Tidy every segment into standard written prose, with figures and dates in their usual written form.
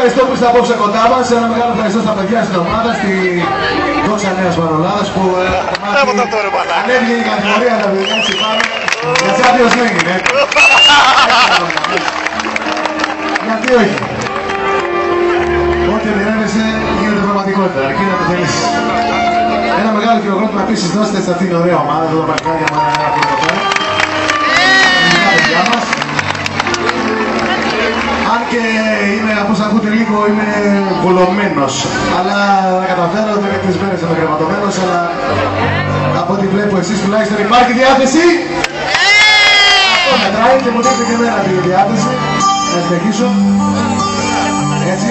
ευχαριστώ που είστε απόψε κοντά μας. Ένα μεγάλο ευχαριστώ στα παιδιά στην ομάδα, στη δόξα Νέας Μανολάδας που ανέβηκε η κατηγορία τα παιδιά, έτσι πάμε. Για Champions League, ναι. Γιατί όχι. Ό,τι ονειρεύεσαι γίνεται πραγματικότητα, αρκεί να το θέλεις. Ένα μεγάλο χειροκρότημα επίσης δώστε σε αυτήν την ωραία ομάδα, εδώ τα παλικάρια μου είναι αυτό εδώ πέρα. Τα παιδιά μας. Αν και είμαι, όπως ακούτε λίγο, είμαι βολωμένος. Αλλά θα καταφέρω, δεν είναι 3 μέρες είμαι κρεβατωμένος, αλλά από ό,τι βλέπω εσείς τουλάχιστον υπάρχει διάθεση. Αυτό μετράει και μου δείχνει και εμένα τη διάθεση. Να συνεχίσω. Έτσι.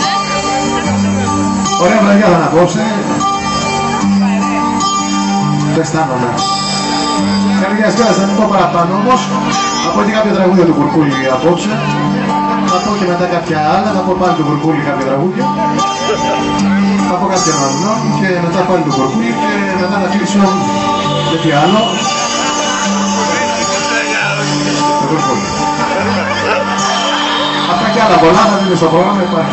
Ωραία βραδιά θα απόψε. Το αισθάνομαι. Καρδιαστέρας θα μην πω παραπάνω όμως. Θα πω και κάποια τραγούδια του Κουρκούλη απόψε. Θα πω και μετά κάποια άλλα. Θα πω πάλι του Κουρκούλη κάποια τραγούδια. Θα πω κάποια μανό και μετά πάλι του Κουρκούλη και μετά να κλείσω με τι άλλο. Το Κουρκούλη. Αυτά και άλλα πολλά θα δείτε στο πρόγραμμα. Υπάρχει.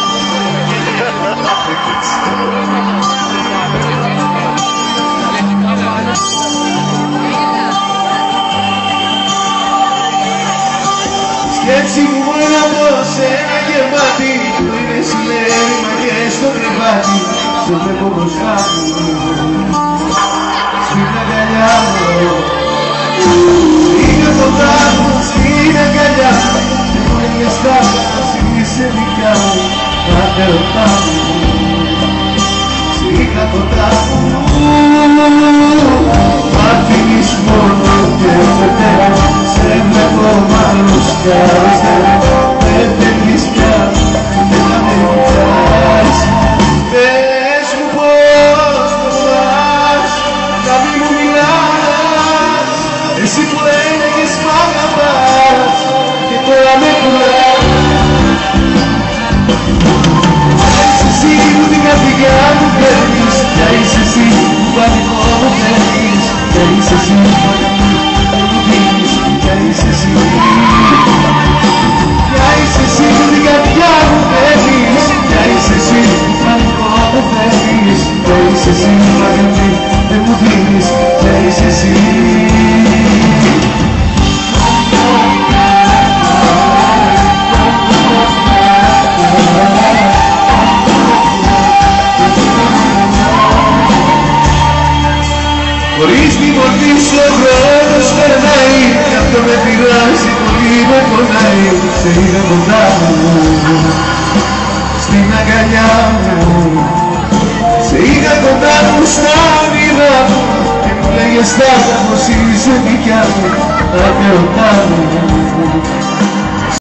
Σκέψη μου μόνο από σένα γεμάτη, που είναι συνέρημα και στο κρεβάτι, στο βλέπω μπροστά μου, στην αγκαλιά μου. Είναι κοντά μου, στην αγκαλιά μου, εγώ είναι στάχα, είσαι δικιά μου, τα ερωτά μου. Σήκα κοντά μου, μ' αφήνεις μόνο και φετέρω, σε βλέπω μάλλον κι αριστερό, δεν θέλεις πια, δεν θα με κοιτάς. Πες μου πώς προσπαθάς να μην μου μιλάς, εσύ που έλεγες μ' αγαπάς και τώρα με πουλάς. Είσαι εσύ που την καρδιά μου παίρνεις, κι είσαι εσύ που πανικό μου φέρνεις, κι είσαι εσύ που μου δίνεις, κι είσαι εσύ. Κι είσαι εσύ που την καρδιά μου παίρνεις, κι είσαι εσύ που πανικό μου φέρνεις, κι είσαι εσύ που αγάπη δεν μου δίνεις, κι είσαι εσύ. Χωρίς τη μορφή σου ο χρόνος περνάει, κι αυτό με πειράζει, πολύ με πονάει. Σε είδα κοντά μου, στην αγκαλιά μου, σε είδα κοντά μου στα όνειρά μου, και μου λέγες στάχα πως είσαι δικιά μου, τα ερωτά μου.